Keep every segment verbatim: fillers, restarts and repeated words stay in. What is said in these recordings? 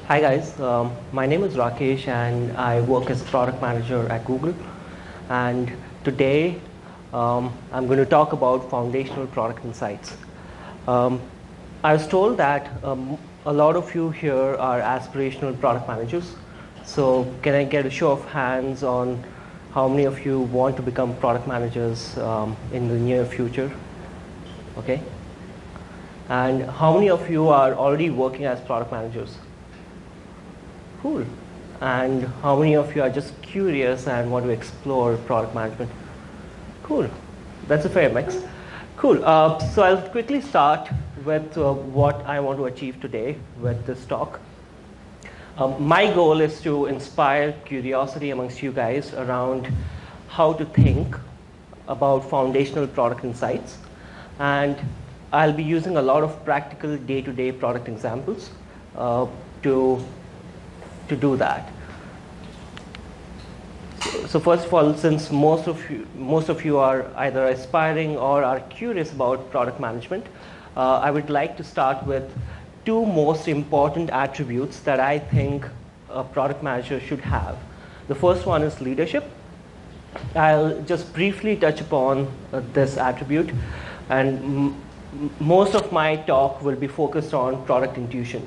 Hi guys, um, my name is Rakesh and I work as product manager at Google. And today um, I'm going to talk about foundational product insights. Um, I was told that um, a lot of you here are aspirational product managers. So can I get a show of hands on how many of you want to become product managers um, in the near future? Okay. And how many of you are already working as product managers? Cool. And how many of you are just curious and want to explore product management? Cool. That's a fair mix. Cool. Uh, so I'll quickly start with uh, what I want to achieve today with this talk. Um, my goal is to inspire curiosity amongst you guys around how to think about foundational product insights. And I'll be using a lot of practical day-to-day product examples uh, to to do that. So, so first of all, since most of you most of you are either aspiring or are curious about product management, uh, I would like to start with two most important attributes that I think a product manager should have. The first one is leadership. I'll just briefly touch upon uh, this attribute, and m most of my talk will be focused on product intuition.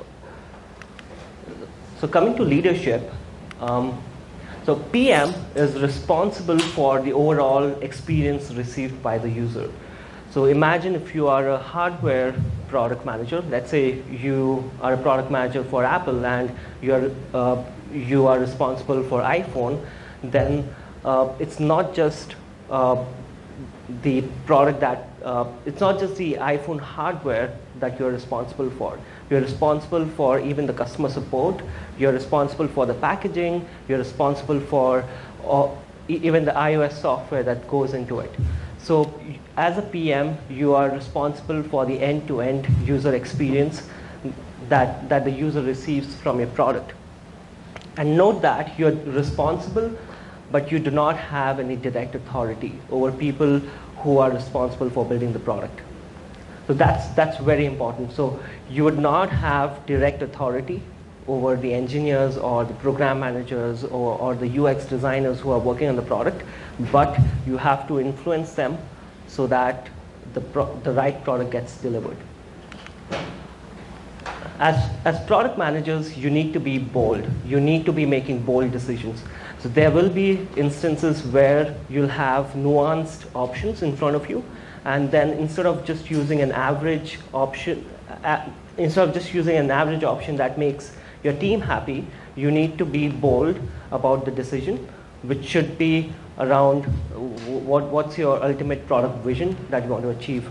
So coming to leadership, um, so P M is responsible for the overall experience received by the user. So imagine if you are a hardware product manager. Let's say you are a product manager for Apple and you are uh, you are responsible for iPhone. Then uh, it's not just uh, the product that uh, it's not just the iPhone hardware that you're responsible for. You're responsible for even the customer support. You're responsible for the packaging. You're responsible for uh, even the iOS software that goes into it. So as a P M, you are responsible for the end-to-end user experience that, that the user receives from your product. And note that you're responsible, but you do not have any direct authority over people who are responsible for building the product. So that's, that's very important. So you would not have direct authority over the engineers or the program managers or, or the U X designers who are working on the product, but you have to influence them so that the, pro the right product gets delivered. As, as product managers, you need to be bold. You need to be making bold decisions. So there will be instances where you'll have nuanced options in front of you, and then instead of just using an average option, uh, instead of just using an average option that makes your team happy, you need to be bold about the decision, which should be around what, what's your ultimate product vision that you want to achieve.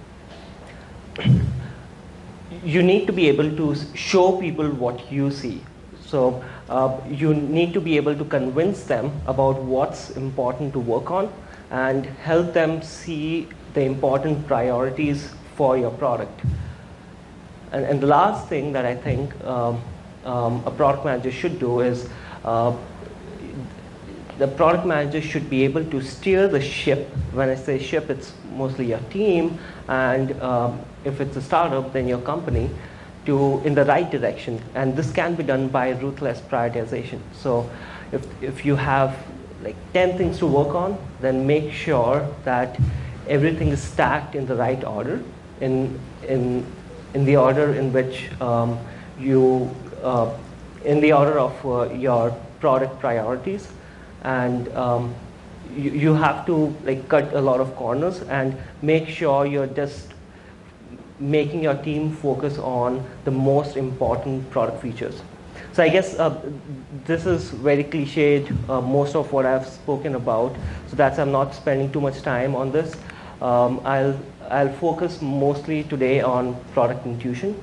You need to be able to show people what you see. So uh, you need to be able to convince them about what's important to work on and help them see the important priorities for your product. And, and the last thing that I think um, um, a product manager should do is uh, the product manager should be able to steer the ship. When I say ship, it's mostly your team, and um, if it's a startup, then your company, to in the right direction. And this can be done by ruthless prioritization. So if, if you have like ten things to work on, then make sure that everything is stacked in the right order, in, in, in the order in which um, you, uh, in the order of uh, your product priorities. And um, you, you have to like cut a lot of corners and make sure you're just making your team focus on the most important product features. So I guess uh, this is very cliched, uh, most of what I've spoken about. So that's I'm not spending too much time on this. Um, I'll, I'll focus mostly today on product intuition.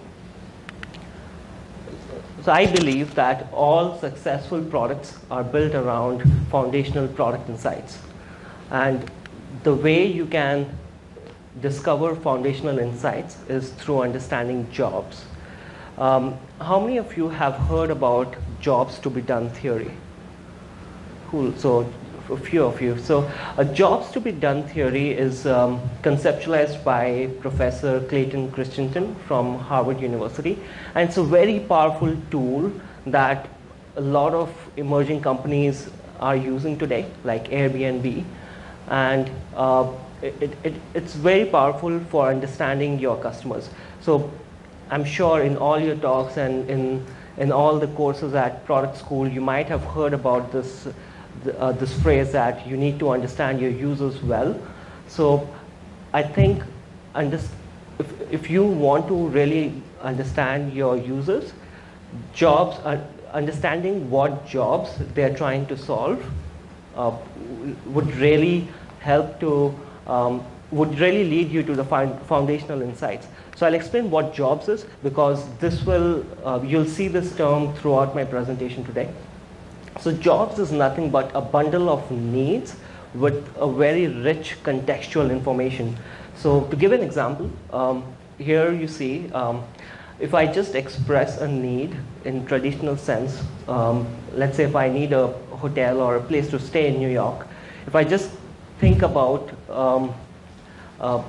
So I believe that all successful products are built around foundational product insights. And the way you can discover foundational insights is through understanding jobs. Um, how many of you have heard about jobs to be done theory? Cool. So a few of you. So a jobs to be done theory is um, conceptualized by Professor Clayton Christensen from Harvard University. And it's a very powerful tool that a lot of emerging companies are using today, like Airbnb. And uh, it, it, it's very powerful for understanding your customers. So I'm sure in all your talks and in, in all the courses at product school, you might have heard about this, uh, this phrase that you need to understand your users well. So I think if, if you want to really understand your users, jobs, are, understanding what jobs they're trying to solve uh, would really help to, um, would really lead you to the foundational insights. So I'll explain what jobs is, because this will, uh, you'll see this term throughout my presentation today. So jobs is nothing but a bundle of needs with a very rich contextual information. So to give an example, um, here you see, um, if I just express a need in traditional sense, um, let's say if I need a hotel or a place to stay in New York, if I just think about, um, uh,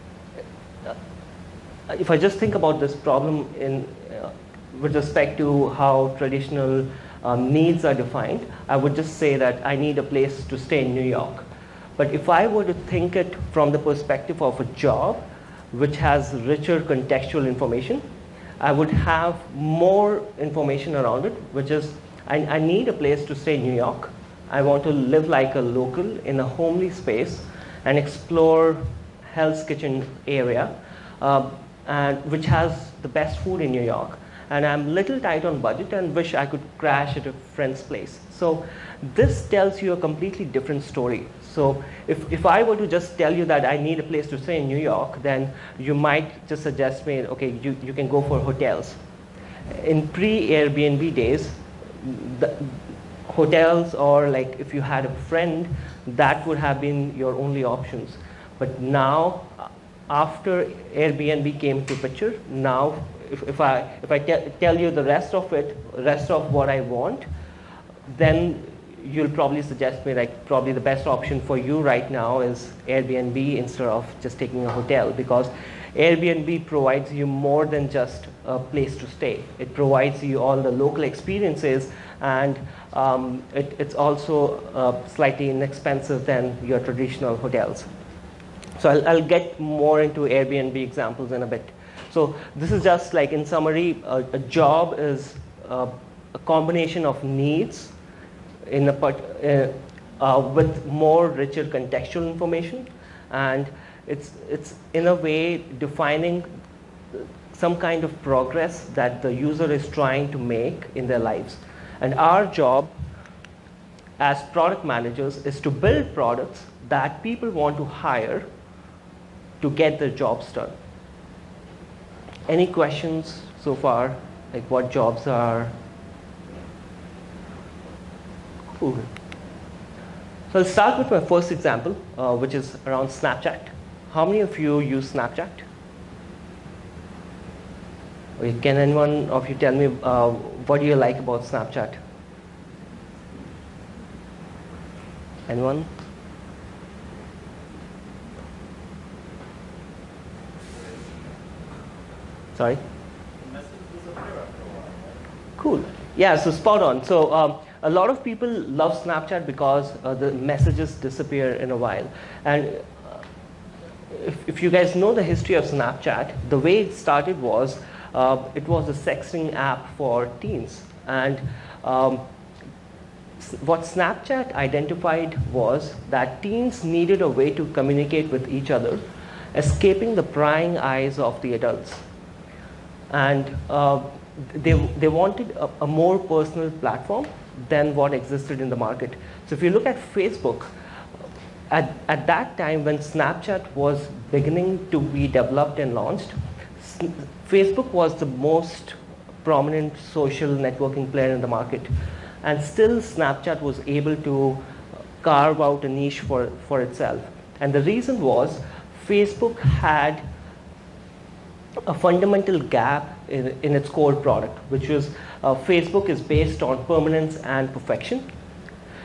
if I just think about this problem in, uh, with respect to how traditional um, needs are defined, I would just say that I need a place to stay in New York. But if I were to think it from the perspective of a job, which has richer contextual information, I would have more information around it, which is I, I need a place to stay in New York. I want to live like a local in a homely space and explore Hell's Kitchen area, uh, and which has the best food in New York. And I'm little tight on budget and wish I could crash at a friend's place. So this tells you a completely different story. So if, if I were to just tell you that I need a place to stay in New York, then you might just suggest me, okay, you, you can go for hotels. In pre-Airbnb days, the hotels, or like if you had a friend, that would have been your only options. But now, after Airbnb came to picture, now if, if I, if I te tell you the rest of it, rest of what I want, then you'll probably suggest me like probably the best option for you right now is Airbnb instead of just taking a hotel, because Airbnb provides you more than just a place to stay. It provides you all the local experiences, and um, it, it's also uh, slightly inexpensive than your traditional hotels. So I'll, I'll get more into Airbnb examples in a bit. So this is just like in summary, a, a job is uh, a combination of needs in a part, uh, uh, with more richer contextual information, and it's it's in a way defining some kind of progress that the user is trying to make in their lives. And our job as product managers is to build products that people want to hire to get their jobs done. Any questions so far, like what jobs are? Cool. So I'll start with my first example, uh, which is around Snapchat. How many of you use Snapchat? Okay, can anyone of you tell me uh, what do you like about Snapchat? Anyone? Sorry? Cool. Yeah, so spot on. So um, a lot of people love Snapchat because uh, the messages disappear in a while. And uh, if, if you guys know the history of Snapchat, the way it started was uh, it was a sexting app for teens. And um, what Snapchat identified was that teens needed a way to communicate with each other, escaping the prying eyes of the adults. And uh, they, they wanted a, a more personal platform than what existed in the market. So if you look at Facebook, at, at that time when Snapchat was beginning to be developed and launched, Facebook was the most prominent social networking player in the market. And still Snapchat was able to carve out a niche for, for itself. And the reason was Facebook had a fundamental gap in, in its core product, which was uh, Facebook is based on permanence and perfection.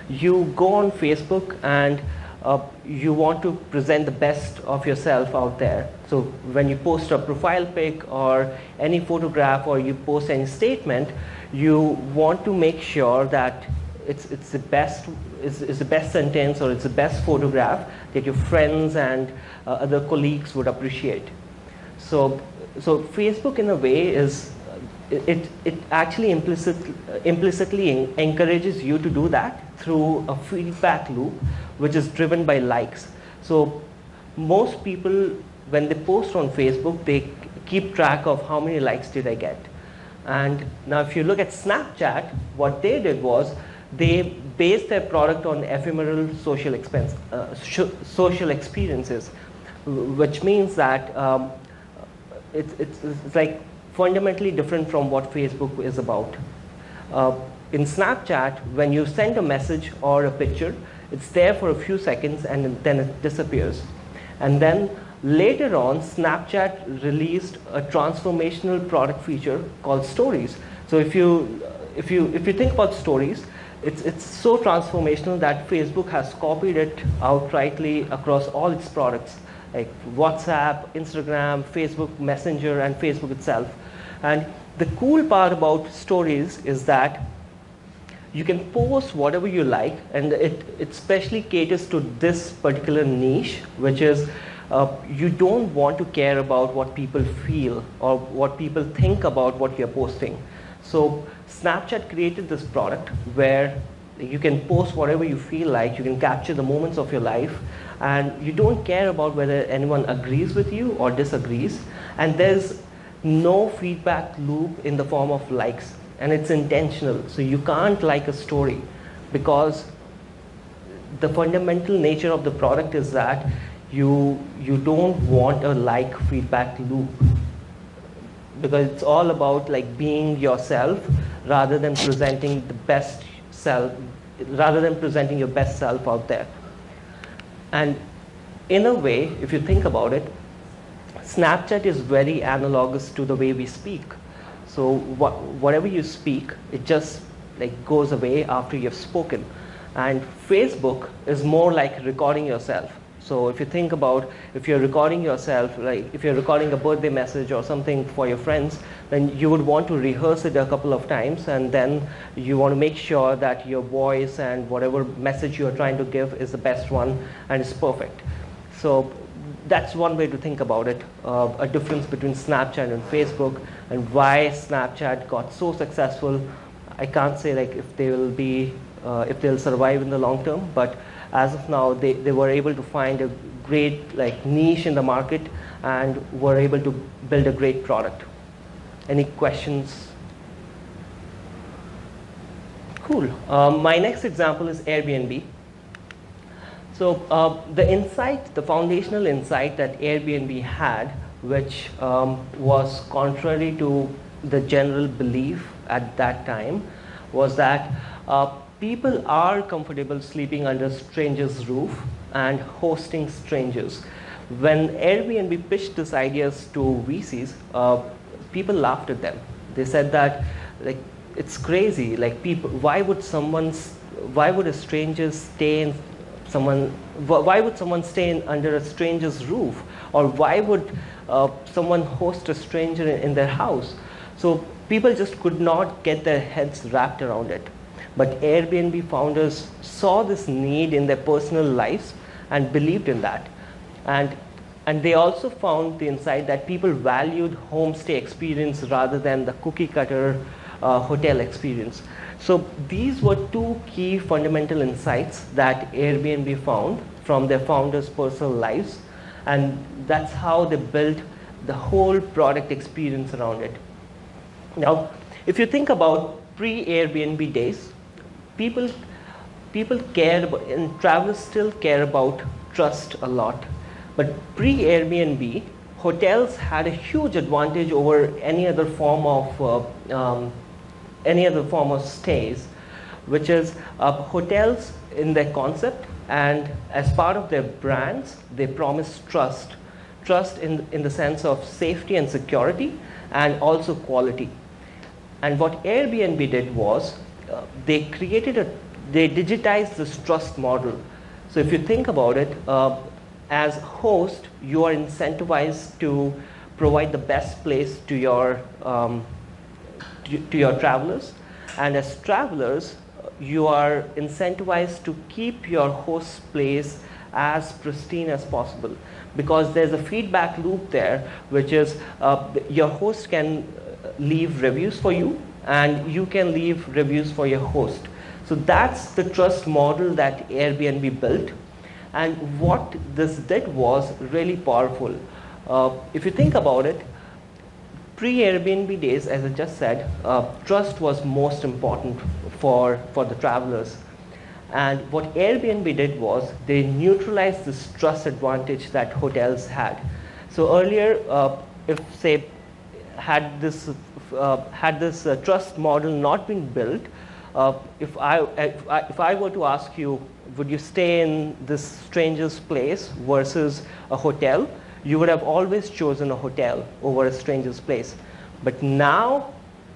You go on Facebook and uh, you want to present the best of yourself out there. So when you post a profile pic or any photograph, or you post any statement, you want to make sure that it's, it's the best, it's, it's the best sentence, or it's the best photograph that your friends and uh, other colleagues would appreciate. So, so Facebook in a way is, it, it actually implicit, implicitly encourages you to do that through a feedback loop, which is driven by likes. So most people, when they post on Facebook, they keep track of how many likes did I get. And now if you look at Snapchat, what they did was they based their product on ephemeral social, expense, uh, social experiences, which means that um, it's, it's, it's like fundamentally different from what Facebook is about. Uh, in Snapchat, when you send a message or a picture, it's there for a few seconds and then it disappears. And then later on, Snapchat released a transformational product feature called Stories. So if you, if you, if you think about Stories, it's, it's so transformational that Facebook has copied it outrightly across all its products, like WhatsApp, Instagram, Facebook Messenger, and Facebook itself. And the cool part about Stories is that you can post whatever you like, and it, it specially caters to this particular niche, which is uh, you don't want to care about what people feel or what people think about what you're posting. So Snapchat created this product where you can post whatever you feel like, you can capture the moments of your life, and you don't care about whether anyone agrees with you or disagrees, and there's no feedback loop in the form of likes. And it's intentional. So you can't like a story because the fundamental nature of the product is that you, you don't want a like feedback loop, because it's all about like being yourself rather than presenting the best self, rather than presenting your best self out there. And in a way, if you think about it, Snapchat is very analogous to the way we speak. So what, whatever you speak, it just like goes away after you've spoken. And Facebook is more like recording yourself. So if you think about, if you're recording yourself, like if you're recording a birthday message or something for your friends, then you would want to rehearse it a couple of times, and then you want to make sure that your voice and whatever message you're trying to give is the best one and is perfect. So that's one way to think about it, uh, a difference between Snapchat and Facebook, and why Snapchat got so successful. I can't say like if they will be, uh, if they'll survive in the long term, but as of now, they, they were able to find a great like niche in the market and were able to build a great product. Any questions? Cool. Um, my next example is Airbnb. So uh, the insight, the foundational insight that Airbnb had, which um, was contrary to the general belief at that time, was that uh, people are comfortable sleeping under strangers' roof and hosting strangers. When Airbnb pitched this ideas to V Cs, uh, people laughed at them. They said that, like, it's crazy. Like, people, why would someone, why would a stranger stay in someone? Why would someone stay in, under a stranger's roof, or why would uh, someone host a stranger in, in their house? So people just could not get their heads wrapped around it. But Airbnb founders saw this need in their personal lives and believed in that. And, and they also found the insight that people valued homestay experience rather than the cookie cutter uh, hotel experience. So these were two key fundamental insights that Airbnb found from their founders' personal lives. And that's how they built the whole product experience around it. Now, if you think about pre-Airbnb days, people, people care about, and travelers still care about trust a lot. But pre-Airbnb, hotels had a huge advantage over any other form of uh, um, any other form of stays, which is uh, hotels in their concept and as part of their brands, they promise trust. Trust in, in the sense of safety and security, and also quality. And what Airbnb did was, uh, they created a they digitize this trust model. So if you think about it, uh, as host, you are incentivized to provide the best place to your um, to, to your travelers, and as travelers, you are incentivized to keep your host's place as pristine as possible, because there's a feedback loop there, which is uh, your host can leave reviews for you, and you can leave reviews for your host. So that's the trust model that Airbnb built. And what this did was really powerful. Uh, if you think about it, pre-Airbnb days, as I just said, uh, trust was most important for, for the travelers. And what Airbnb did was they neutralized this trust advantage that hotels had. So earlier, uh, if say had this uh, had this uh, trust model not been built, uh, if I if I if I were to ask you, would you stay in this stranger's place versus a hotel, you would have always chosen a hotel over a stranger's place. But now,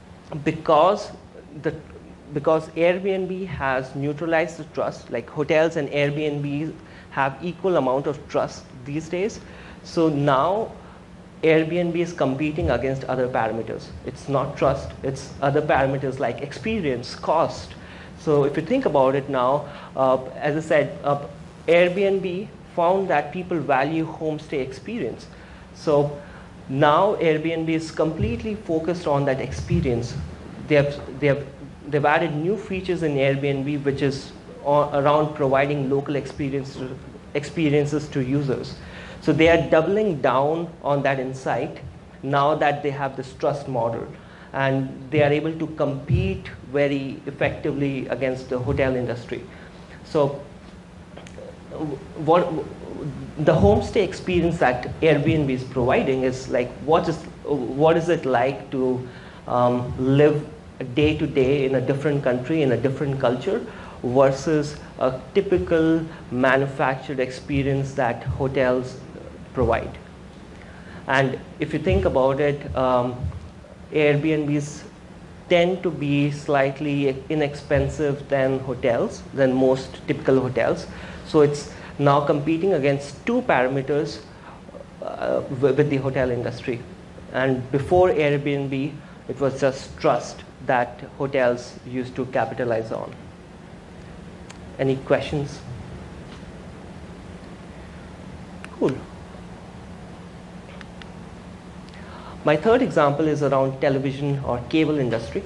because the because Airbnb has neutralized the trust, like hotels and Airbnb have equal amount of trust these days. So now Airbnb is competing against other parameters. It's not trust, it's other parameters like experience, cost. So if you think about it now, uh, as I said, uh, Airbnb found that people value homestay experience. So now Airbnb is completely focused on that experience. They have, they have, they've added new features in Airbnb, which is around providing local experience to, experiences to users. So they are doubling down on that insight now that they have this trust model, and they are able to compete very effectively against the hotel industry. So what the homestay experience that Airbnb is providing is like, what is what is it like to um, live day to day in a different country, in a different culture, versus a typical manufactured experience that hotels provide. And if you think about it, um, Airbnbs tend to be slightly inexpensive than hotels, than most typical hotels. So it's now competing against two parameters uh, with the hotel industry. And before Airbnb, it was just trust that hotels used to capitalize on. Any questions? Cool. My third example is around television or cable industry.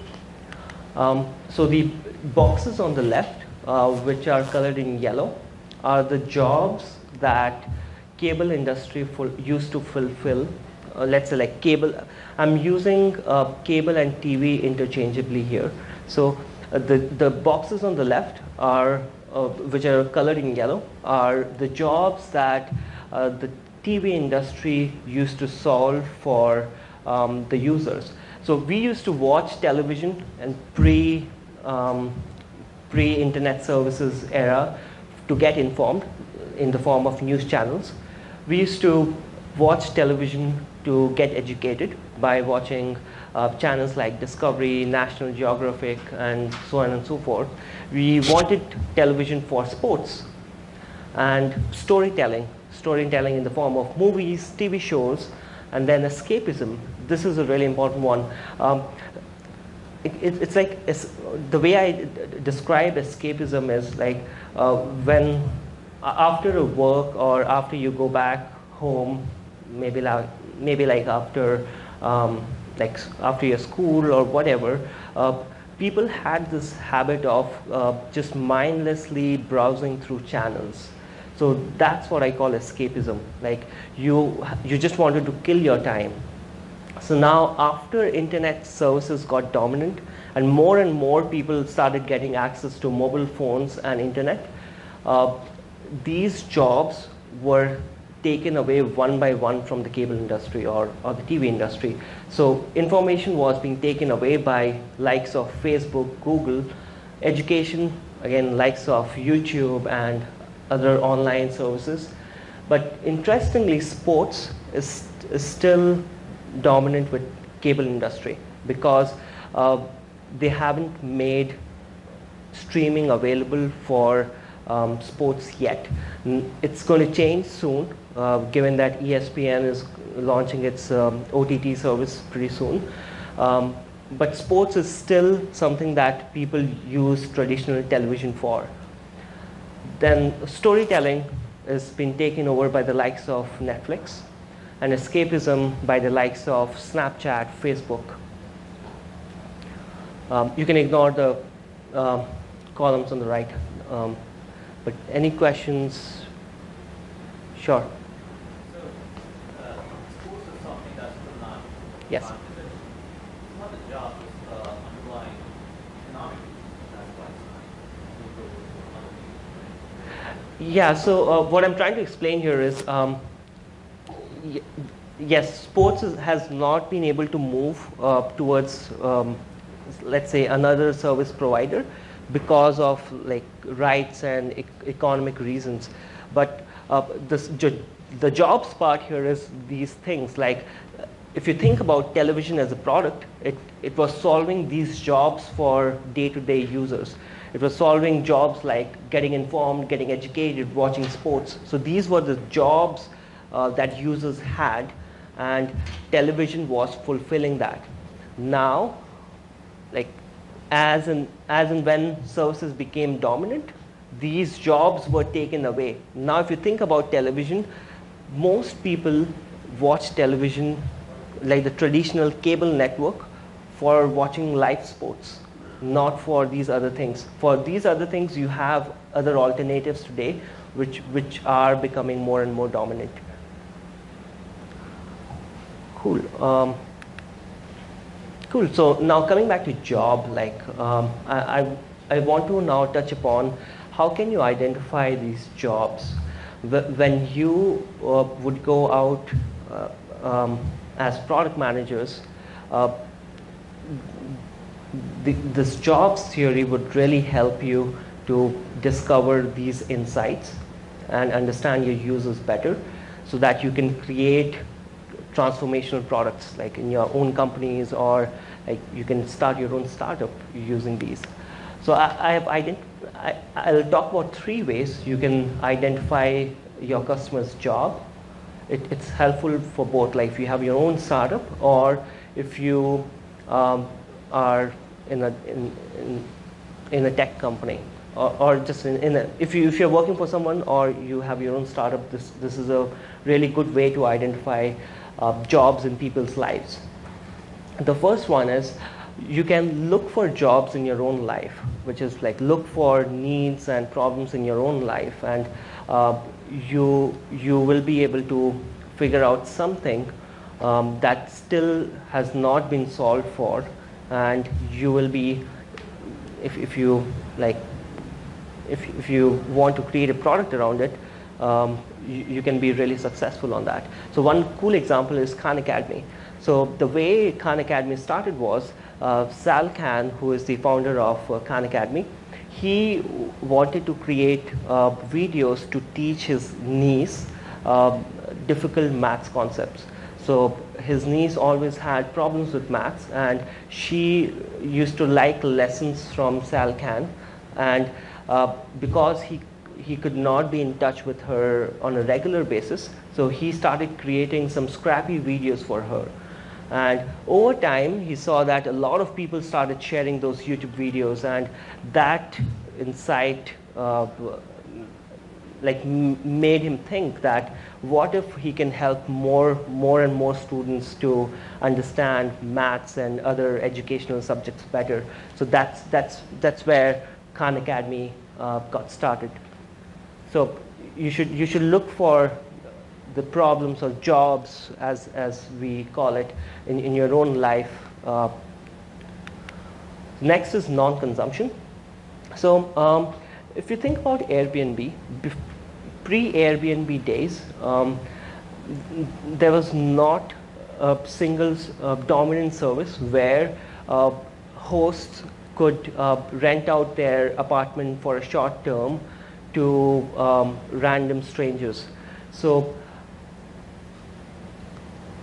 Um, so the boxes on the left, uh, which are colored in yellow, are the jobs that cable industry full, used to fulfill. Uh, let's say like cable, I'm using uh, cable and T V interchangeably here. So uh, the, the boxes on the left are, uh, which are colored in yellow, are the jobs that uh, the T V industry used to solve for um, the users. So we used to watch television and pre, um, pre-internet services era to get informed in the form of news channels. We used to watch television to get educated by watching uh, channels like Discovery, National Geographic, and so on and so forth. We wanted television for sports and storytelling, storytelling in the form of movies, T V shows, and then escapism. This is a really important one. Um, it, it, it's like, it's, the way I d describe escapism is like uh, when after a work or after you go back home, maybe like maybe like after um, like after your school or whatever, uh, people had this habit of uh, just mindlessly browsing through channels. So that's what I call escapism. Like you you just wanted to kill your time. So now after internet services got dominant and more and more people started getting access to mobile phones and internet, uh, these jobs were taken away one by one from the cable industry or, or the T V industry. So information was being taken away by likes of Facebook, Google. Education, again, likes of YouTube and other online services. But interestingly, sports is, is still dominant with cable industry because uh, they haven't made streaming available for um, sports yet. It's going to change soon, uh, given that E S P N is launching its um, O T T service pretty soon. Um, but sports is still something that people use traditional television for. Then storytelling has been taken over by the likes of Netflix, and escapism by the likes of Snapchat, Facebook. Um, you can ignore the uh, columns on the right. Um, but any questions? Sure. So, uh, sports is something that's still not Yes. Some of the jobs is uh, underlying economic reasons. That's why it's not moved over to other things. Yeah, so uh, what I'm trying to explain here is, um, y yes, sports is, has not been able to move uh, towards, um, let's say, another service provider because of like rights and e economic reasons. But uh, this, the jobs part here is these things. Like, if you think about television as a product, it, it was solving these jobs for day-to-day users. It was solving jobs like getting informed, getting educated, watching sports. So these were the jobs uh, that users had, and television was fulfilling that. Now, like as and as and when services became dominant, these jobs were taken away. Now, if you think about television, most people watch television like the traditional cable network for watching live sports, not for these other things. For these other things, you have other alternatives today, which which are becoming more and more dominant. Cool. Um, cool. So now coming back to job, like um, I, I I want to now touch upon how can you identify these jobs when you uh, would go out uh, um, as product managers. Uh, the, this jobs theory would really help you to discover these insights and understand your users better, so that you can create transformational products like in your own companies, or like you can start your own startup using these. So I, I have ident I, I'll talk about three ways you can identify your customer's job. It, it's helpful for both, like if you have your own startup, or if you um, are in a in, in, in a tech company, or, or just in, in a, if you if you're working for someone or you have your own startup, this this is a really good way to identify uh, jobs in people's lives. The first one is you can look for jobs in your own life, which is like look for needs and problems in your own life, and uh, you you will be able to figure out something um, that still has not been solved for, and you will be, if, if you like if, if you want to create a product around it, um, you, you can be really successful on that. So one cool example is Khan Academy. So the way Khan Academy started was uh, Sal Khan, who is the founder of uh, Khan Academy, he wanted to create uh, videos to teach his niece uh, difficult maths concepts. So his niece always had problems with maths, and she used to like lessons from Sal Khan, and uh, because he he could not be in touch with her on a regular basis, so he started creating some scrappy videos for her. And over time, he saw that a lot of people started sharing those YouTube videos, and that insight uh, like m made him think that what if he can help more, more and more students to understand maths and other educational subjects better. So that's that's that's where Khan Academy uh, got started. So you should you should look for the problems or jobs, as as we call it, in, in your own life. Uh, next is non-consumption. So um, if you think about Airbnb, pre-Airbnb days, um, there was not a single uh, dominant service where uh, hosts could uh, rent out their apartment for a short term to um, random strangers. So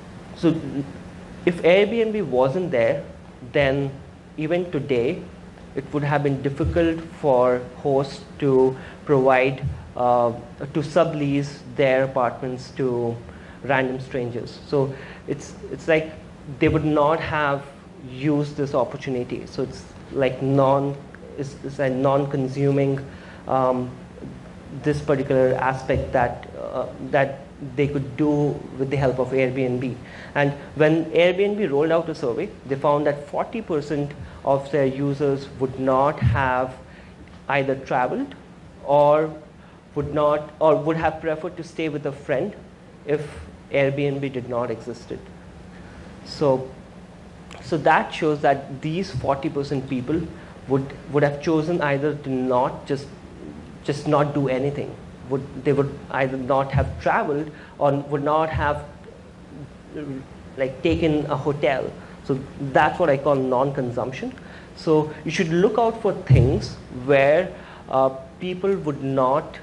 So if Airbnb wasn't there, then even today, it would have been difficult for hosts to provide, uh, to sublease their apartments to random strangers. So it's, it's like they would not have used this opportunity. So it's like non, it's, it's a non-consuming um, this particular aspect that, uh, that they could do with the help of Airbnb. And when Airbnb rolled out a survey, they found that forty percent of their users would not have either traveled or would not, or would have preferred to stay with a friend if Airbnb did not existed. So, so that shows that these forty percent people would, would have chosen either to not just, just not do anything. Would, they would either not have traveled or would not have like taken a hotel. So that's what I call non-consumption. So you should look out for things where uh, people would not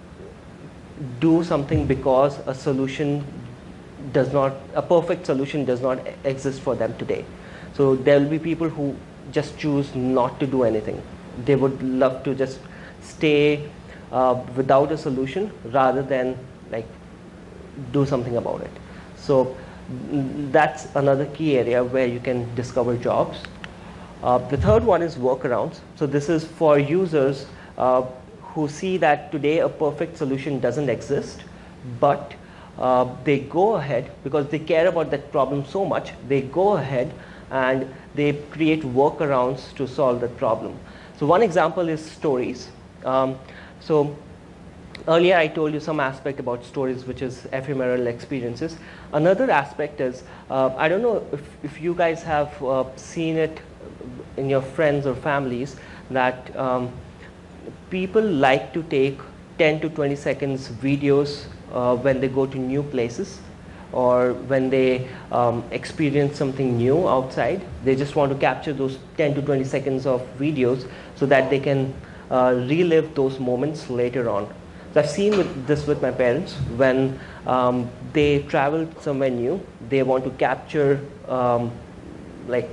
do something because a solution does not, a perfect solution does not exist for them today. So there will be people who just choose not to do anything. They would love to just stay Uh, without a solution rather than like do something about it. So mm, that's another key area where you can discover jobs. Uh, the third one is workarounds. So this is for users uh, who see that today a perfect solution doesn't exist, but uh, they go ahead because they care about that problem so much, they go ahead and they create workarounds to solve that problem. So one example is stories. Um, So earlier I told you some aspect about stories, which is ephemeral experiences. Another aspect is, uh, I don't know if, if you guys have uh, seen it in your friends or families, that um, people like to take ten to twenty seconds videos uh, when they go to new places or when they um, experience something new outside. They just want to capture those ten to twenty seconds of videos so that they can Uh, relive those moments later on. So I've seen with this with my parents. When um, they travel somewhere new, they want to capture um, like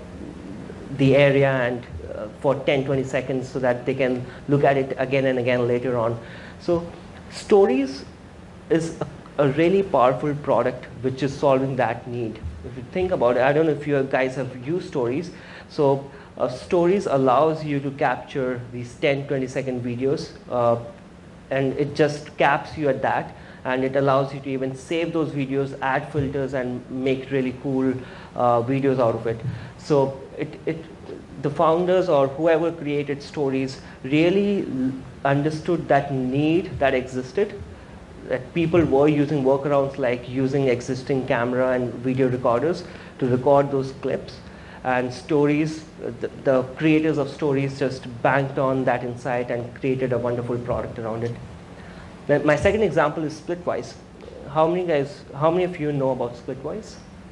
the area and uh, for ten to twenty seconds so that they can look at it again and again later on. So stories is a, a really powerful product which is solving that need. If you think about it, I don't know if you guys have used stories. So Uh, stories allows you to capture these ten to twenty second videos uh, and it just caps you at that, and it allows you to even save those videos, add filters and make really cool uh, videos out of it. So it, it, the founders or whoever created stories really understood that need that existed, that people were using workarounds like using existing camera and video recorders to record those clips. And stories, the, the creators of stories just banked on that insight and created a wonderful product around it. Now, my second example is Splitwise. How many guys, how many of you know about Splitwise?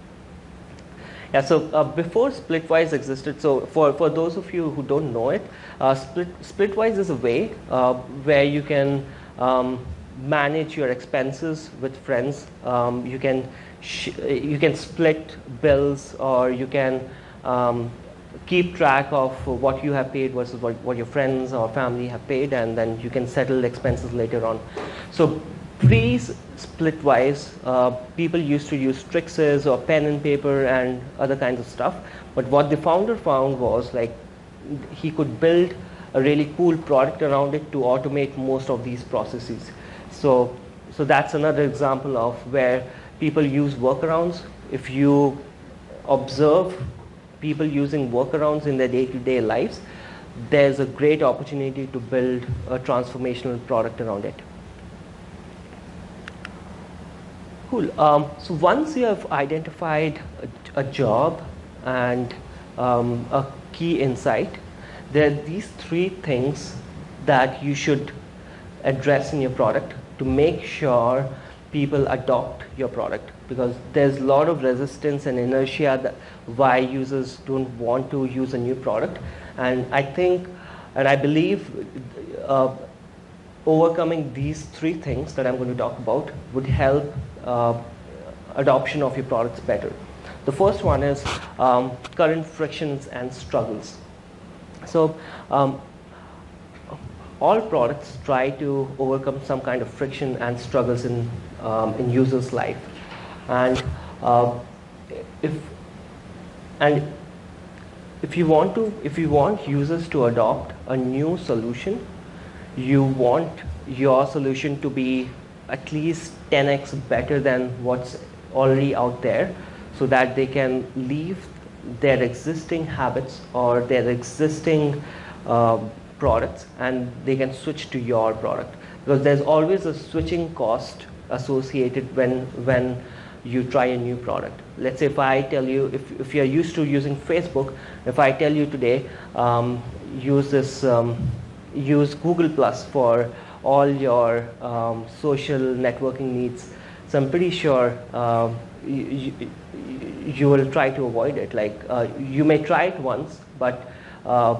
Yeah, so uh, before Splitwise existed, so for, for those of you who don't know it, uh, Split, Splitwise is a way uh, where you can um, manage your expenses with friends. Um, you can sh you can split bills, or you can Um, keep track of what you have paid versus what, what your friends or family have paid, and then you can settle expenses later on. So pre-Splitwise, uh, people used to use Trixes or pen and paper and other kinds of stuff. But what the founder found was like he could build a really cool product around it to automate most of these processes. So, so that's another example of where people use workarounds. If you observe people using workarounds in their day-to-day lives, there's a great opportunity to build a transformational product around it. Cool. Um, so once you have identified a, a job and um, a key insight, there are these three things that you should address in your product to make sure people adopt your product, because there's a lot of resistance and inertia that why users don't want to use a new product. And I think, and I believe uh, overcoming these three things that I'm going to talk about would help uh, adoption of your products better. The first one is um, current frictions and struggles. So um, all products try to overcome some kind of friction and struggles in um, in users' life, and uh, if and if you want to if you want users to adopt a new solution, you want your solution to be at least ten x better than what's already out there, so that they can leave their existing habits or their existing uh, products and they can switch to your product, because there's always a switching cost associated when when you try a new product. Let's say if I tell you, if, if you're used to using Facebook, if I tell you today, um, use this um, use Google Plus for all your um, social networking needs, so I'm pretty sure um, you, you, you will try to avoid it. Like uh, you may try it once, but uh,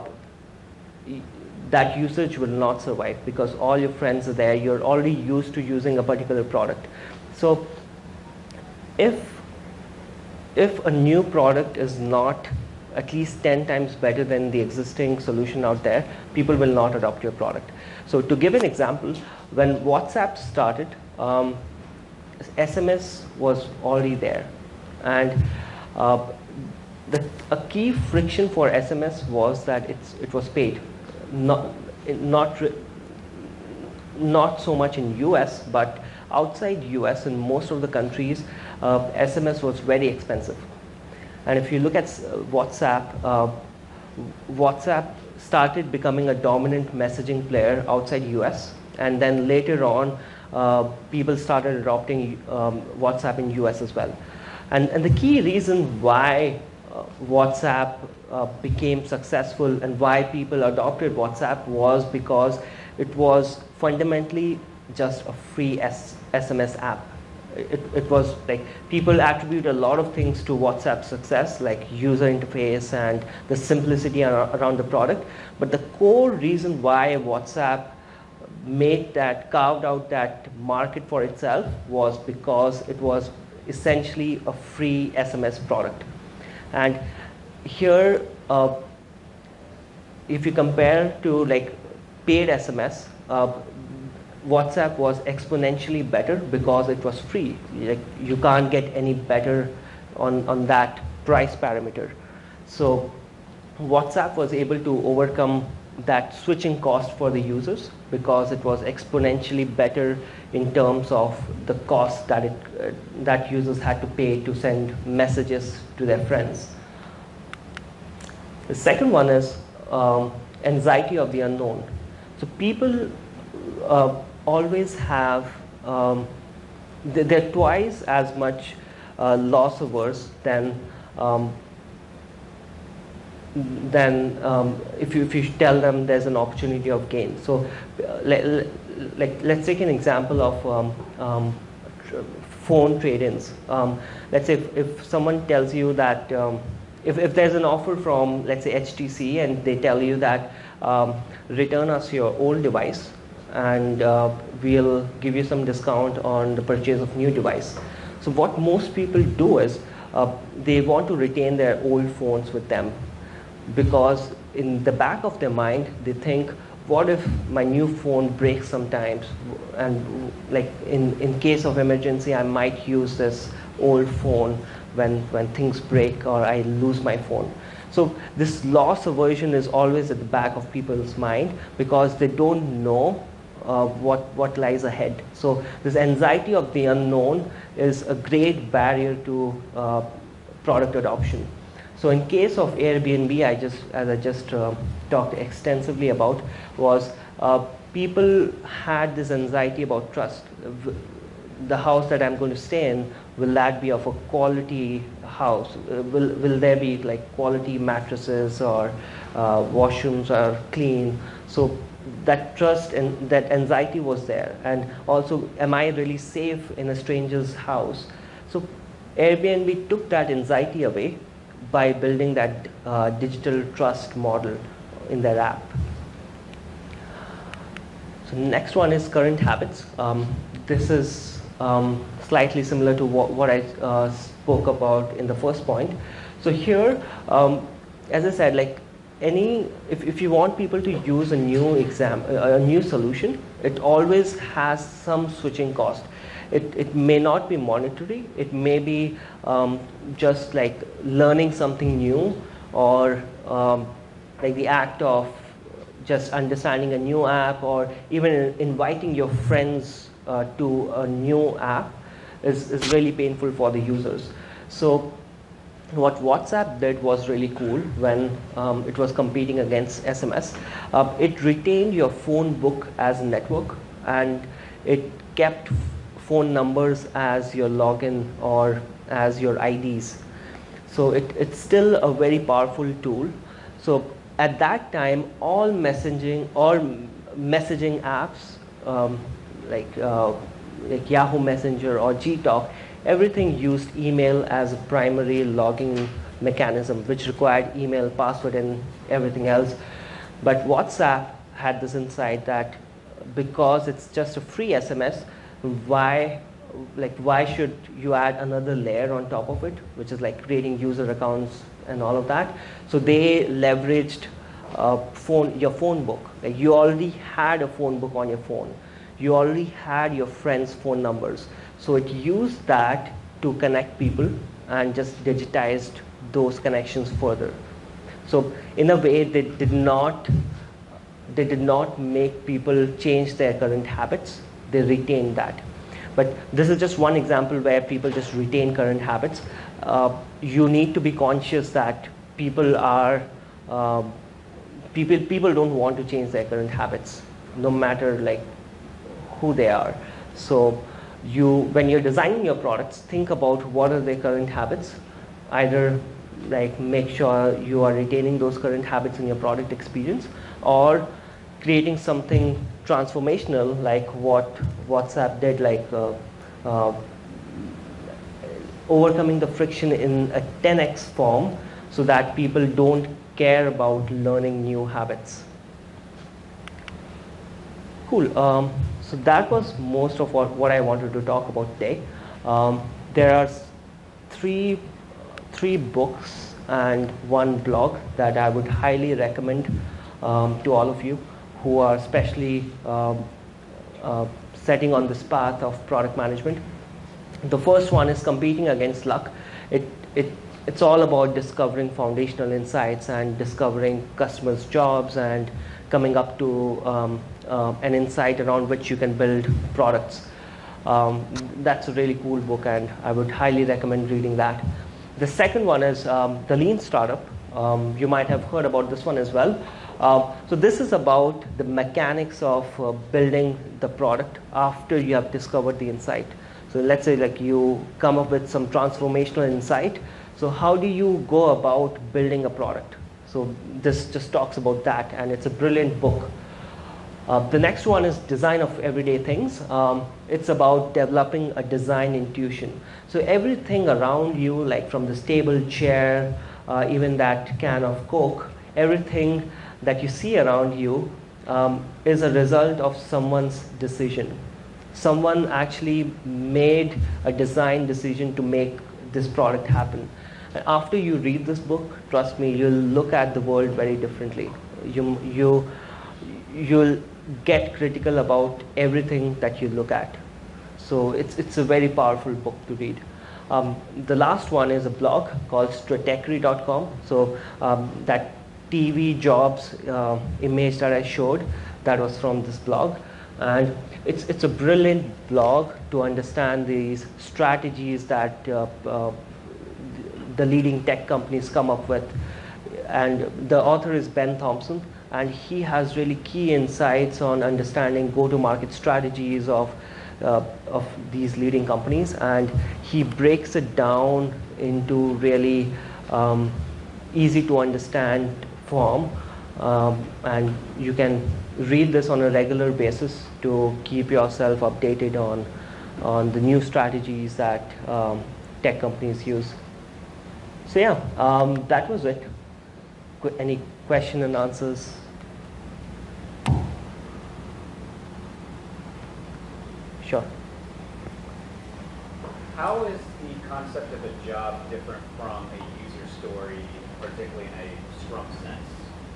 that usage will not survive because all your friends are there. You're already used to using a particular product. So if if a new product is not at least ten times better than the existing solution out there, people will not adopt your product. So to give an example, when WhatsApp started, um, S M S was already there, and uh, the, a key friction for S M S was that it's, it was paid, not not not so much in U S, but outside U S in most of the countries, uh, S M S was very expensive. And if you look at WhatsApp, uh, WhatsApp started becoming a dominant messaging player outside U S, and then later on, uh, people started adopting um, WhatsApp in U S as well. And, and the key reason why uh, WhatsApp uh, became successful and why people adopted WhatsApp was because it was fundamentally just a free S M S app. It, it was like people attribute a lot of things to WhatsApp's success, like user interface and the simplicity around the product. But the core reason why WhatsApp made that, carved out that market for itself, was because it was essentially a free S M S product. And here, uh, if you compare to like paid S M S, uh, WhatsApp was exponentially better because it was free. Like, you can't get any better on, on that price parameter. So WhatsApp was able to overcome that switching cost for the users because it was exponentially better in terms of the cost that, it, uh, that users had to pay to send messages to their friends. The second one is um, anxiety of the unknown. So people uh, always have, um, they're twice as much uh, loss averse than um, than um, if you if you tell them there's an opportunity of gain. So, uh, le like let's take an example of um, um, phone trade-ins. Um, let's say if, if someone tells you that um, if if there's an offer from, let's say, H T C, and they tell you that um, return us your old device, and uh, we'll give you some discount on the purchase of new device. So what most people do is uh, they want to retain their old phones with them, because in the back of their mind they think, what if my new phone breaks sometimes, and like in, in case of emergency I might use this old phone when, when things break or I lose my phone. So this loss aversion is always at the back of people's mind because they don't know Uh, what, what lies ahead. So this anxiety of the unknown is a great barrier to uh, product adoption. So in case of Airbnb, I just, as I just uh, talked extensively about, was uh, people had this anxiety about trust. The house that I'm going to stay in, will that be of a quality house? Uh, will, will there be like quality mattresses, or uh, washrooms are clean? So that trust and that anxiety was there. And also, am I really safe in a stranger's house? So Airbnb took that anxiety away by building that uh, digital trust model in their app. So next one is current habits. Um, this is um, slightly similar to what, what I uh, spoke about in the first point. So here, um, as I said, like any if, if you want people to use a new exam a new solution, it always has some switching cost. It, it may not be monetary, it may be um, just like learning something new, or um, like the act of just understanding a new app, or even inviting your friends uh, to a new app is, is really painful for the users. So what WhatsApp did was really cool when um, it was competing against S M S. Uh, it retained your phone book as a network, and it kept phone numbers as your login or as your I Ds. So it, it's still a very powerful tool. So at that time, all messaging, all messaging apps um, like uh, like Yahoo Messenger or Gtalk, everything used email as a primary logging mechanism, which required email, password, and everything else. But WhatsApp had this insight that because it's just a free S M S, why like why should you add another layer on top of it, which is like creating user accounts and all of that. So they leveraged uh, phone your phone book. Like you already had a phone book on your phone, you already had your friends' phone numbers, so it used that to connect people and just digitized those connections further. So in a way, they did not they did not make people change their current habits, they retained that. But this is just one example where people just retain current habits. Uh, you need to be conscious that people are uh, people people don't want to change their current habits, no matter like who they are. So you, when you're designing your products, think about what are their current habits. Either like make sure you are retaining those current habits in your product experience, or creating something transformational like what WhatsApp did, like uh, uh, overcoming the friction in a ten X form so that people don't care about learning new habits. Cool. Um, so that was most of what, what I wanted to talk about today. Um, there are three, three books and one blog that I would highly recommend um, to all of you who are especially um, uh, setting on this path of product management. The first one is Competing Against Luck. It, it, it's all about discovering foundational insights and discovering customers' jobs and coming up to um, uh, an insight around which you can build products. Um, that's a really cool book, and I would highly recommend reading that. The second one is um, The Lean Startup. Um, you might have heard about this one as well. Uh, so this is about the mechanics of uh, building the product after you have discovered the insight. So let's say like you come up with some transformational insight. So how do you go about building a product? So this just talks about that, and it's a brilliant book. Uh, the next one is Design of Everyday Things. Um, it's about developing a design intuition. So everything around you, like from this table, chair, uh, even that can of Coke, everything that you see around you um, is a result of someone's decision. Someone actually made a design decision to make this product happen. And after you read this book, trust me, you'll look at the world very differently. You, you, you'll get critical about everything that you look at. So it's, it's a very powerful book to read. Um, the last one is a blog called stratechery dot com. So um, that T V jobs uh, image that I showed, that was from this blog. And it's, it's a brilliant blog to understand these strategies that uh, uh, the leading tech companies come up with. And the author is Ben Thompson, and he has really key insights on understanding go-to-market strategies of, uh, of these leading companies. And he breaks it down into really um, easy to understand form. Um, and you can read this on a regular basis to keep yourself updated on, on the new strategies that um, tech companies use. So yeah, um, that was it. Qu- Any question and answers? Sure. How is the concept of a job different from a user story, particularly in a Scrum sense?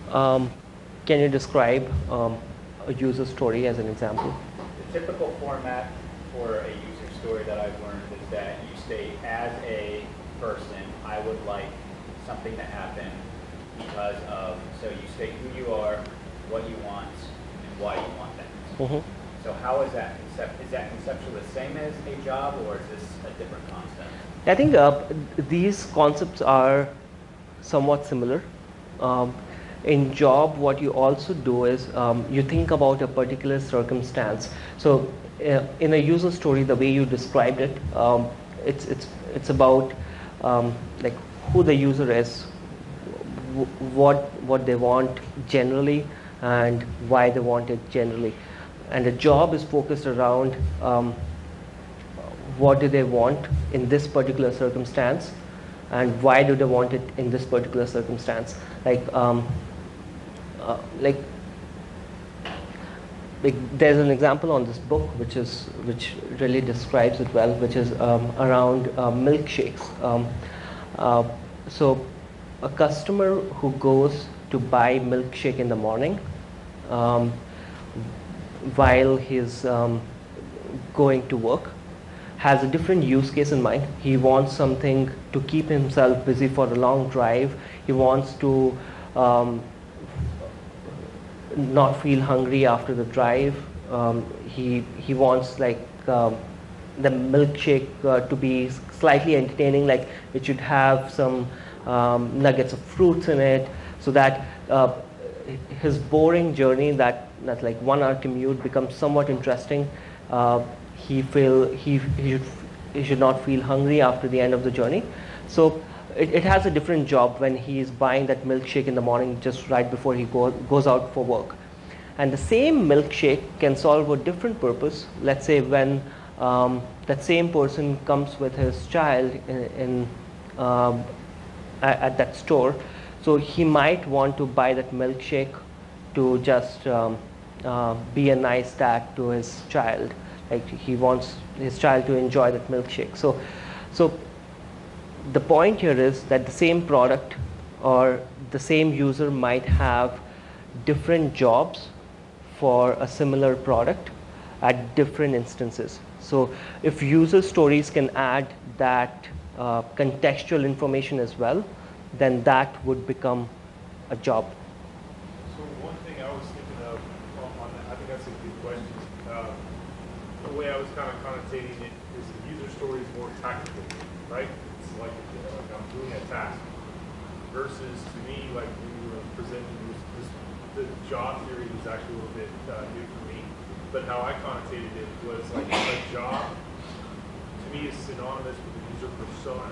Um, can you describe um, a user story as an example? The typical format for a user story that I've learned is that you state, as a person, I would like something to happen because of, so you state who you are, what you want, and why you want that. Mm-hmm. So how is that concept, is that conceptually the same as a job, or is this a different concept? I think uh, these concepts are somewhat similar. Um, in job, what you also do is um, you think about a particular circumstance. So uh, in a user story, the way you described it, um, it's it's it's about um, like who the user is, w- what what they want generally, and why they want it generally. And the job is focused around um, what do they want in this particular circumstance, and why do they want it in this particular circumstance. Like um, uh, like like there's an example on this book which is which really describes it well, which is um, around uh, milkshakes. Um, uh, so a customer who goes to buy milkshake in the morning, um, while he's um, going to work, has a different use case in mind. He wants something to keep himself busy for a long drive. He wants to um, not feel hungry after the drive. Um, he he wants like um, the milkshake uh, to be slightly entertaining, like it should have some um, nuggets of fruits in it, so that uh, his boring journey, that that like one hour commute, becomes somewhat interesting. Uh, he feel he he should he should not feel hungry after the end of the journey. So it, it has a different job when he is buying that milkshake in the morning, just right before he go, goes out for work. And the same milkshake can solve a different purpose. Let's say when um, that same person comes with his child in, in um, at, at that store, so he might want to buy that milkshake to just um, uh, be a nice dad to his child. Like he wants his child to enjoy that milkshake. So, so the point here is that the same product or the same user might have different jobs for a similar product at different instances. So if user stories can add that uh, contextual information as well, then that would become a job. So one thing I was thinking of on, on that, I think that's a good question. Uh, the way I was kind of connotating it is the user story is more tactical, right? It's like, you know, like I'm doing a task. Versus to me, like when you were presenting this, this the job theory was actually a little bit uh, new for me. But how I connotated it was like a job to me is synonymous with the user persona.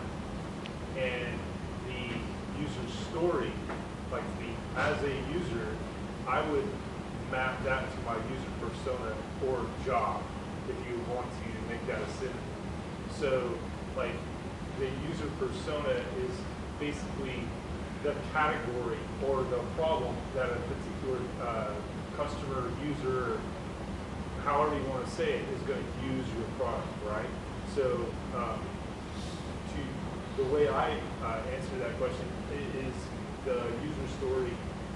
And the user story, like the as a user, I would map that to my user persona or job if you want to make that a synonym. So like the user persona is basically the category or the problem that a particular uh, customer, user, however you want to say it, is going to use your product, right? So um, to the way I uh, answer that question is the user story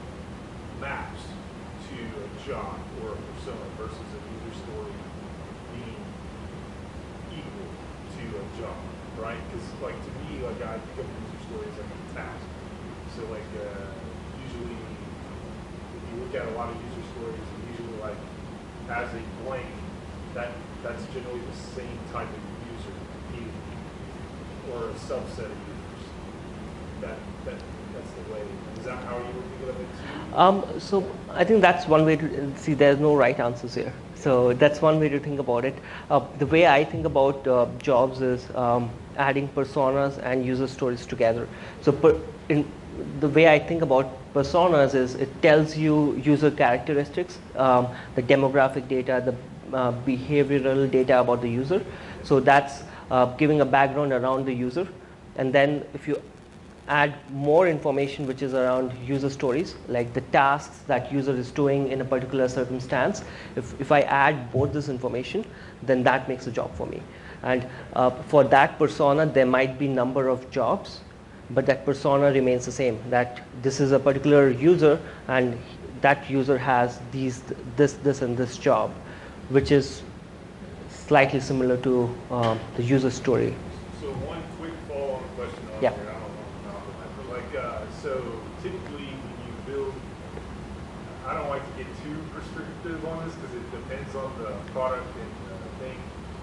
maps to a job or a persona versus a user story being equal to a job, right? Because like to me, like I think of user stories like a task. So like uh, usually, if you look at a lot of user stories, usually like as a blank, that that's generally the same type of user, or a subset of users. That that that's the way. Is that how you were thinking of it too? Um, so I think that's one way to see. There's no right answers here. So that's one way to think about it. Uh, the way I think about uh, jobs is um, adding personas and user stories together. So per, in the way I think about personas is it tells you user characteristics, um, the demographic data, the uh, behavioral data about the user. So that's uh, giving a background around the user. And then if you add more information which is around user stories, like the tasks that user is doing in a particular circumstance, if, if I add both this information, then that makes a job for me. And uh, for that persona, there might be number of jobs. but that persona remains the same, that this is a particular user and that user has these, this, this and this job, which is slightly similar to um, the user story. So one quick follow-on question on Yeah. there. I don't know if but like, uh, so typically when you build, I don't like to get too prescriptive on this because it depends on the product and the thing.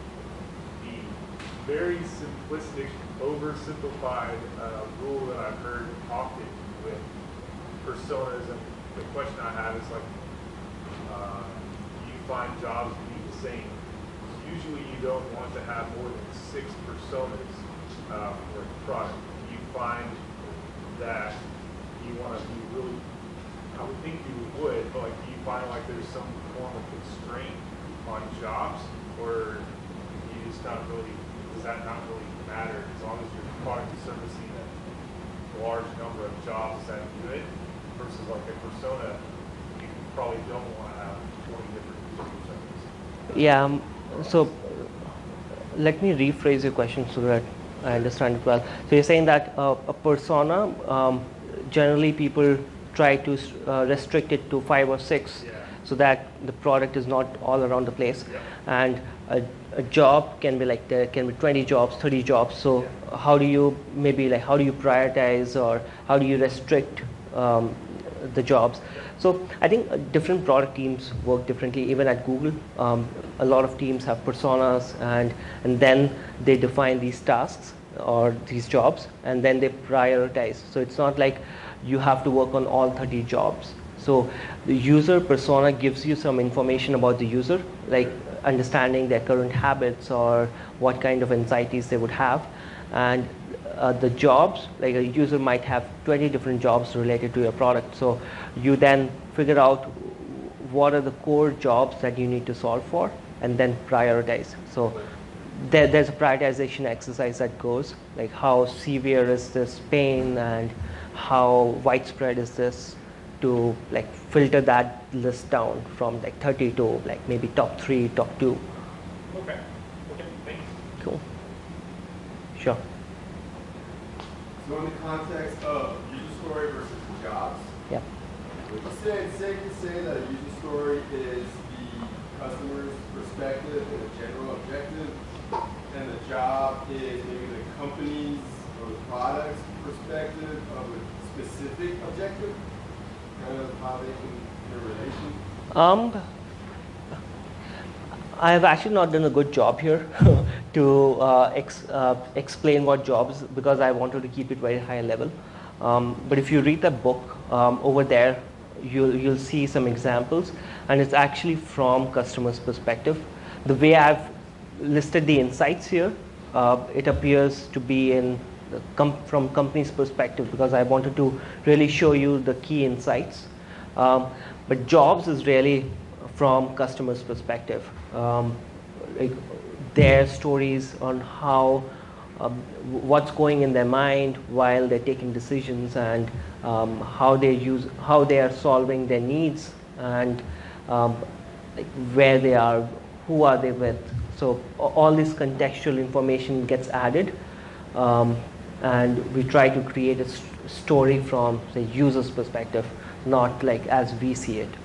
The very simplistic, oversimplified uh, rule that I've heard often with personas, and the question I have is like, uh, do you find jobs to be the same? Usually you don't want to have more than six personas uh, for a product. You find that you want to be really, I would think you would, but like, do you find like there's some form of constraint on jobs, or you just not really, does that not really matter as long as your product is servicing a large number of jobs? Is that good? Versus like a persona, you probably don't want to have twenty different personas. Yeah, um, so let me rephrase your question so that I understand it well. So you're saying that uh, a persona, um, generally people try to uh, restrict it to five or six, Yeah. so that the product is not all around the place. Yeah. And a, a job can be like, there can be twenty jobs, thirty jobs. So Yeah. how do you, maybe like, how do you prioritize, or how do you restrict um, the jobs? So I think uh, different product teams work differently. Even at Google, um, a lot of teams have personas, and and then they define these tasks or these jobs, and then they prioritize. So it's not like you have to work on all thirty jobs. So the user persona gives you some information about the user, like understanding their current habits or what kind of anxieties they would have. And uh, the jobs, like a user might have twenty different jobs related to your product. So you then figure out what are the core jobs that you need to solve for, and then prioritize. So there, there's a prioritization exercise that goes, like how severe is this pain and how widespread is this, to like filter that list down from like thirty to like maybe top three, top two. Okay. Okay. Thanks. Cool. Sure. So in the context of user story versus jobs, Yeah. would you say it's safe to say that a user story is the customer's perspective and a general objective, and the job is maybe the company's or the product's perspective of a specific objective? Kind of how they can interrelation? Um, I have actually not done a good job here to uh, ex, uh, explain what jobs, because I wanted to keep it very high level. Um, but if you read the book um, over there, you'll you'll see some examples, and it's actually from customer's perspective. The way I've listed the insights here, uh, it appears to be in the com from company's perspective, because I wanted to really show you the key insights. Um, but jobs is really from customer's perspective. Um, like their stories on how, um, what's going in their mind while they're taking decisions, and um, how they use, how they are solving their needs, and um, like where they are, who are they with. So all this contextual information gets added, um, and we try to create a st story from the user's perspective, not like as we see it.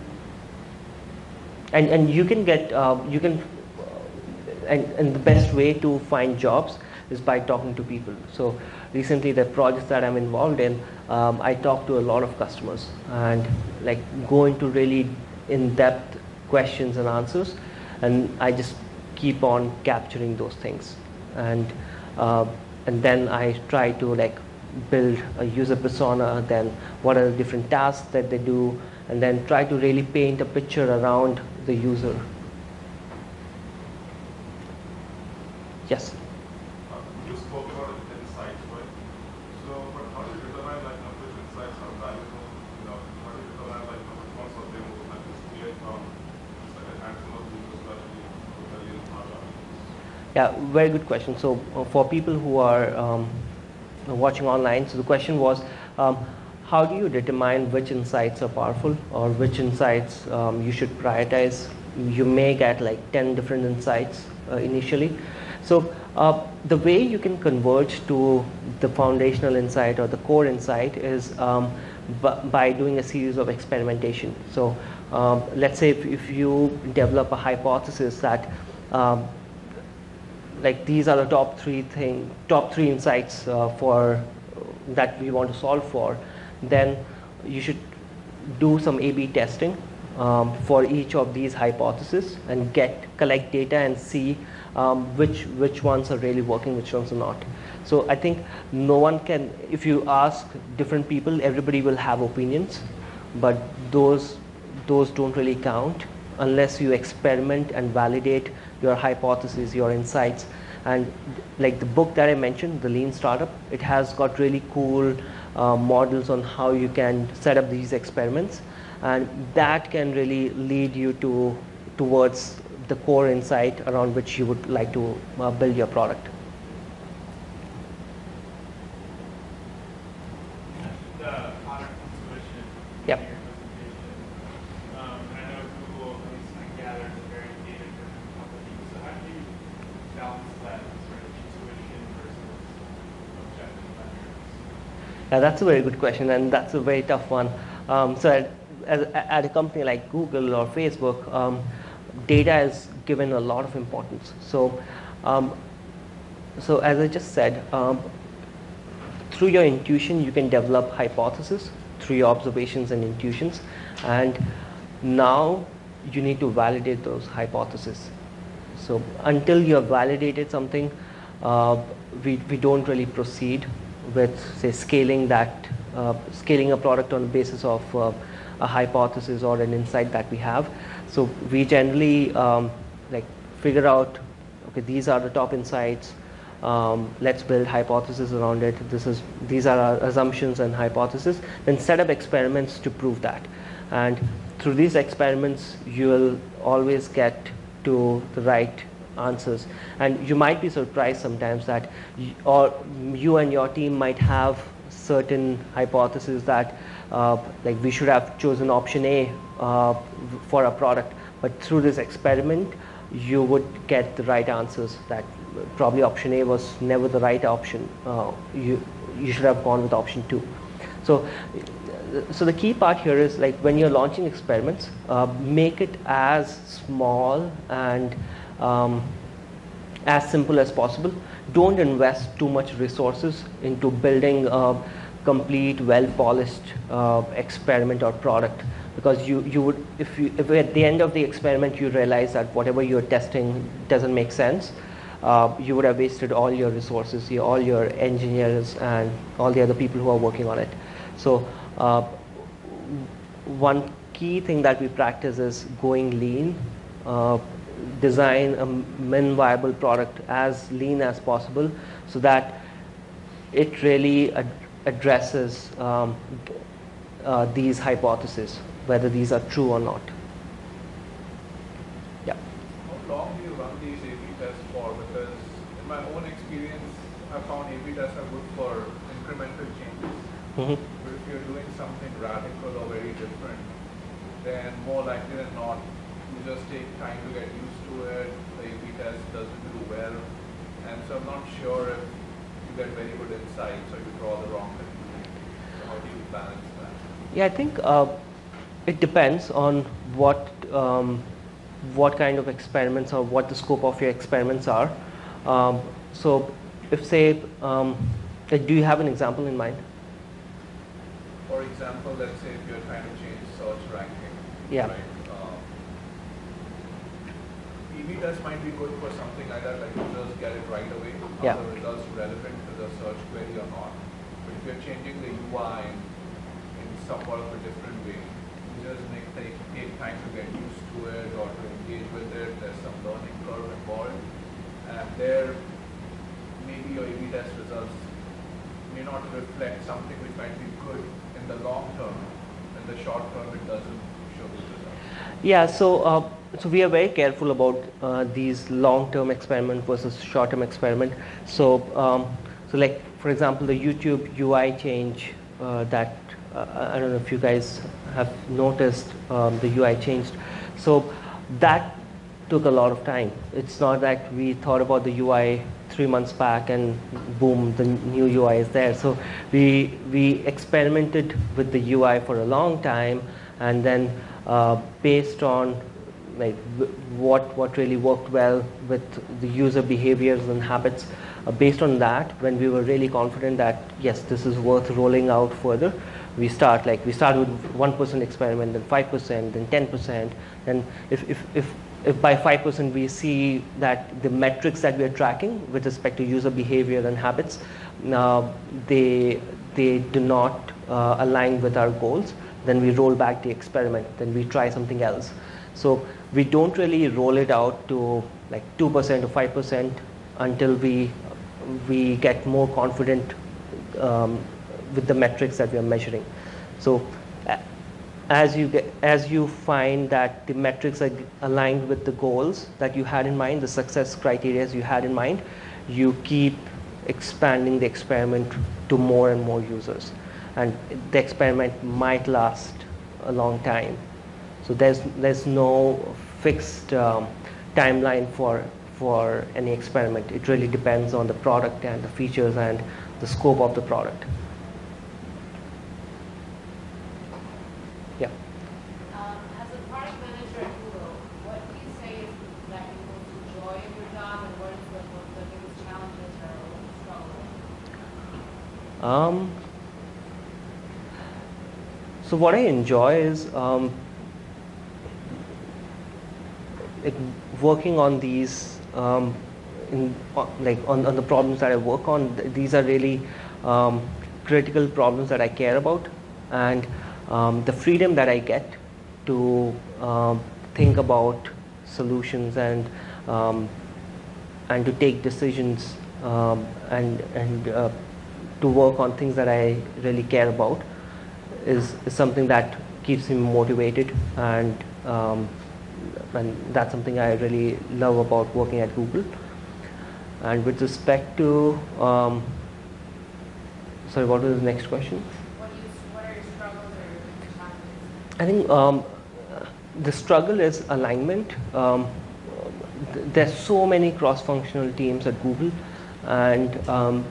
And and you can get uh, you can uh, and and the best way to find jobs is by talking to people. So recently, the projects that I'm involved in, um, I talk to a lot of customers and like go into really in-depth questions and answers, and I just keep on capturing those things, and uh, and then I try to like build a user persona, then what are the different tasks that they do, and then try to really paint a picture around the user. Yes? Uh, You spoke about insights, right? So, but how do you determine like how which insights are valuable? You know, how do you determine like how much ones of them will like this clear from just like a handful of users strategy to millions of others? Yeah, very good question. So uh, for people who are um, watching online, so the question was, um, how do you determine which insights are powerful or which insights um, you should prioritize? You may get like ten different insights uh, initially, So uh, the way you can converge to the foundational insight or the core insight is um, by doing a series of experimentation. So um, let's say if, if you develop a hypothesis that um, like these are the top three thing, top three insights uh, for that we want to solve for, then you should do some A B testing um, for each of these hypotheses and get collect data and see um, which which ones are really working, which ones are not. So I think no one can, if you ask different people, everybody will have opinions, but those those don't really count unless you experiment and validate your hypotheses, your insights. And like the book that I mentioned, The Lean Startup, it has got really cool uh, models on how you can set up these experiments, and that can really lead you to towards the core insight around which you would like to uh, build your product. The product intuition. Yep. In your presentation. Um, I know Google, at least I gather, is a very data-driven company. So how do you balance that sort of intuition versus objective metrics? Yeah, that's a very good question, and that's a very tough one. Um, so at, as, at a company like Google or Facebook, um, data is given a lot of importance. So, um, so as I just said, um, through your intuition, you can develop hypotheses through your observations and intuitions, and now you need to validate those hypotheses. So until you have validated something, uh, we, we don't really proceed with, say, scaling that, uh, scaling a product on the basis of uh, a hypothesis or an insight that we have. So we generally um, like figure out, okay, these are the top insights. Um, let's build hypotheses around it. This is these are our assumptions and hypotheses. Then set up experiments to prove that. And through these experiments, you will always get to the right answers. And you might be surprised sometimes that you, or you and your team might have certain hypotheses that uh, like we should have chosen option A uh, for a product, but through this experiment you would get the right answers that probably option A was never the right option. Uh, you you should have gone with option two. So so the key part here is, like, when you're launching experiments, uh, make it as small and um, as simple as possible. Don't invest too much resources into building a complete, well-polished uh, experiment or product, because you, you would, if you if at the end of the experiment you realize that whatever you're testing doesn't make sense, uh, you would have wasted all your resources, your, all your engineers and all the other people who are working on it. So uh, one key thing that we practice is going lean. Uh, design a min viable product as lean as possible, so that it really ad addresses um, uh, these hypotheses, whether these are true or not. Yeah. How long do you run these A B tests for? Because in my own experience, I found A B tests are good for incremental changes. Mm-hmm. But if you're doing something radical or very different, then more likely than not, you just take time to get used to it. The A B test doesn't do well, and so I'm not sure if you get very good insights or you draw the wrong conclusion. So how do you balance that? Yeah, I think uh, it depends on what um, what kind of experiments or what the scope of your experiments are. Um, so, if say, um, like, do you have an example in mind? For example, let's say if you're trying to change search ranking, Yeah. right? Um, A B test might be good for something like that, like users get it right away. Are Yeah. the results relevant to the search query or not? But if you're changing the U I in, in somewhat of a different way, users may take, take time to get used to it or to engage with it. There's some learning curve involved. And there, maybe your A B test results may not reflect something which might be good in the long term. In the short term, it doesn't show good results. Yeah, so uh, so we are very careful about uh, these long-term experiment versus short-term experiment. So um, so like, for example, the YouTube U I change uh, that uh, I don't know if you guys have noticed, um, the U I changed. So that took a lot of time. It's not that we thought about the U I three months back and boom, the new U I is there. So we we experimented with the U I for a long time, and then uh, based on like what what really worked well with the user behaviors and habits, uh, based on that, when we were really confident that yes, this is worth rolling out further, we start like we start with one percent experiment, then five percent, then ten percent, and if if if if by five percent we see that the metrics that we are tracking with respect to user behavior and habits, uh, they they do not uh, align with our goals, then we roll back the experiment, then we try something else. So we don't really roll it out to like two percent or five percent until we we get more confident um, with the metrics that we are measuring. So as you get, as you find that the metrics are aligned with the goals that you had in mind, the success criteria you had in mind, you keep expanding the experiment to more and more users, and the experiment might last a long time. So there's there's no fixed um, timeline for for any experiment. It really depends on the product and the features and the scope of the product. Yeah. Um, as a product manager at Google, what do you say is that you most enjoy in your job, and what is the, what the biggest challenges or what you struggle with? Um, so what I enjoy is um, like working on these, um, in, like on, on the problems that I work on. These are really um, critical problems that I care about, and um, the freedom that I get to um, think about solutions and um, and to take decisions um, and and uh, to work on things that I really care about is, is something that keeps me motivated, and um, and that's something I really love about working at Google. And with respect to, um, sorry, what was the next question? What, do you, what are your struggles or your challenges? I think um, the struggle is alignment. Um, th there's so many cross-functional teams at Google, and um,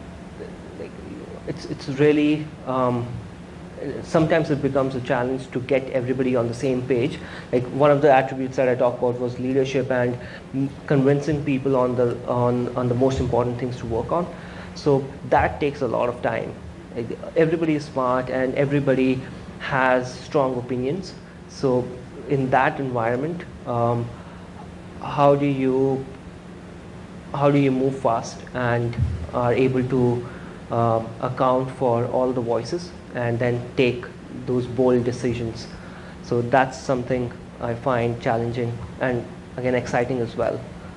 it's it's really um, sometimes it becomes a challenge to get everybody on the same page. Like one of the attributes that I talked about was leadership and convincing people on the on on the most important things to work on. So that takes a lot of time. Like everybody is smart and everybody has strong opinions. So in that environment, um, how do you how do you move fast and are able to um, account for all the voices and then take those bold decisions? So that's something I find challenging and again exciting as well.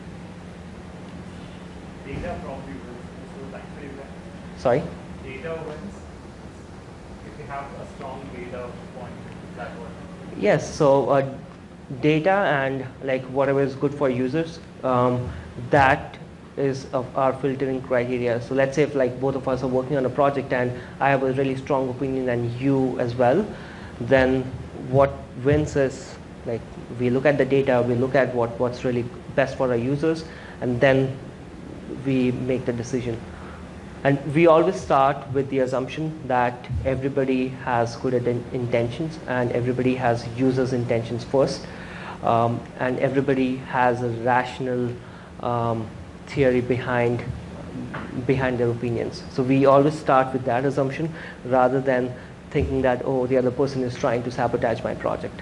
Data probably wins most of the time for you guys. Sorry? Data wins. If you have a strong data point, that works. Yes, so uh, data and like whatever is good for users, um, that is of our filtering criteria. So let's say if like both of us are working on a project and I have a really strong opinion and you as well, then what wins is like we look at the data, we look at what, what's really best for our users, and then we make the decision. And we always start with the assumption that everybody has good intentions and everybody has users' intentions first, um, and everybody has a rational um, theory behind behind their opinions. So we always start with that assumption rather than thinking that, oh, the other person is trying to sabotage my project.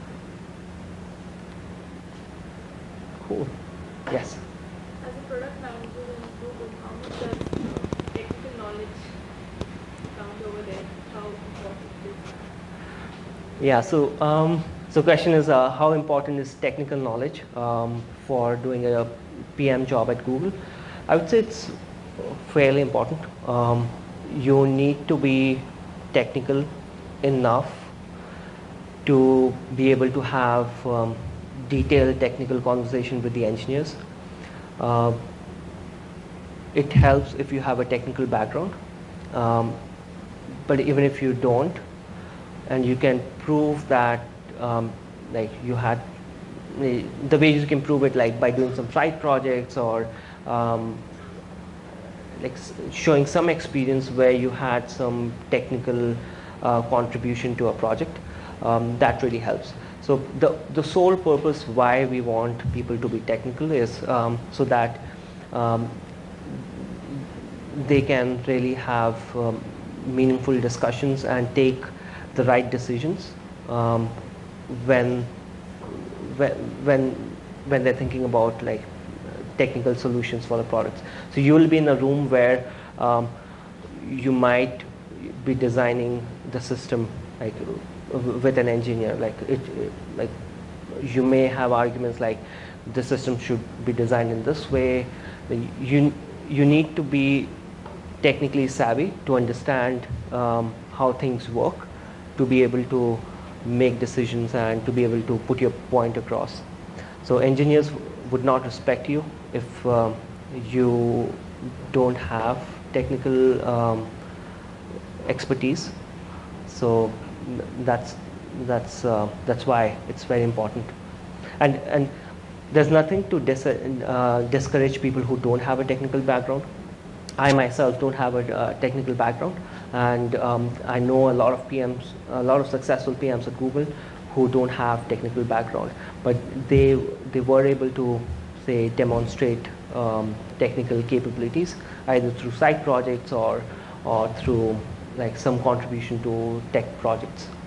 Cool. Yes? As a product manager in Google, how much does uh, technical knowledge count over there? How important is that? Yeah, so um, so question is uh, how important is technical knowledge um, for doing a P M job at Google? I would say it's fairly important. Um, you need to be technical enough to be able to have um, detailed technical conversation with the engineers. Uh, it helps if you have a technical background, um, but even if you don't, and you can prove that um, like you had the ways you can prove it, like by doing some side projects or um, like showing some experience where you had some technical uh, contribution to a project. Um, that really helps. So the the sole purpose why we want people to be technical is um, so that um, they can really have um, meaningful discussions and take the right decisions um, when when when when they're thinking about like technical solutions for the products. So you will be in a room where um, you might be designing the system like with an engineer. Like it, like you may have arguments like the system should be designed in this way. You you need to be technically savvy to understand um, how things work, to be able to make decisions and to be able to put your point across. So engineers would not respect you if um, you don't have technical um, expertise. So that's that's uh, that's why it's very important. And and there's nothing to dis uh, discourage people who don't have a technical background. I myself don't have a uh, technical background, and um, I know a lot of P Ms, a lot of successful P Ms at Google who don't have technical background, but they they were able to say demonstrate um, technical capabilities either through side projects or or through like some contribution to tech projects.